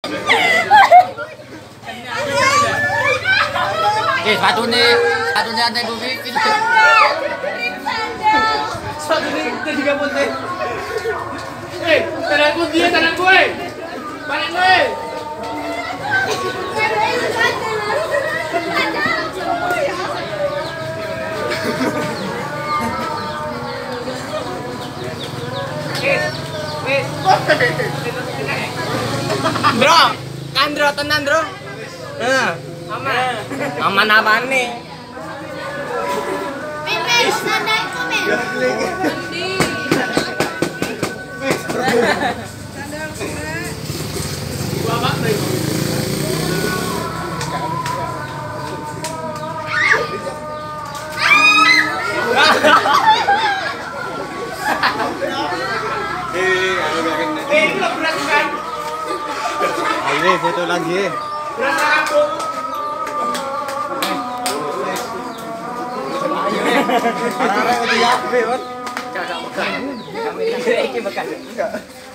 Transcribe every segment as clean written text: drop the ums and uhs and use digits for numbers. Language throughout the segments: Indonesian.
Sepatunya ada gue bikin. Sepatunya jadi gabut deh. Tangan gue. Balik gue. Bro, kan bro, tenang bro. Aman. Aman apaan nih? Pimpin, santai komen. Ini belum berat kan? Ayo foto lagi. Berat kampung. Arek itu ya, Bun. Kagak bekan. Iki bekan. Enggak.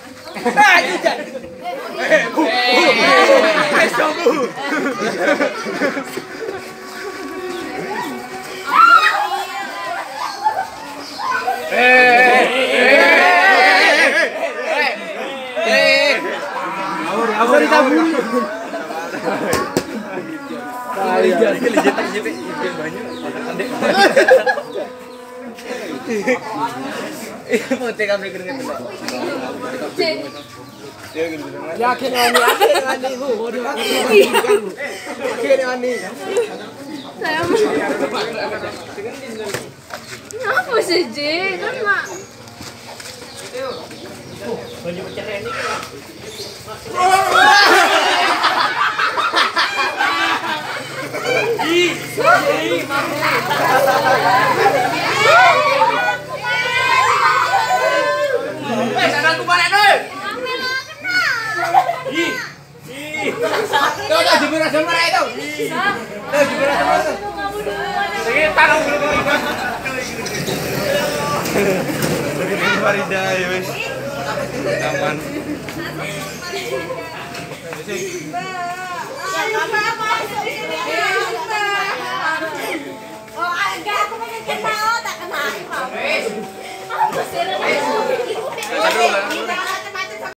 Putih kami keringet. Yakin ani bu, yakin ani. Apa sih, Ji? Kan mak. Baju pecah ini. Aku balik deh. Tuh jemuran itu. Jemuran itu. Ini tanam dulu. Farida ya wes. Aman. Oh, enggak, aku pengen kenal, tak kenal. Apa sih?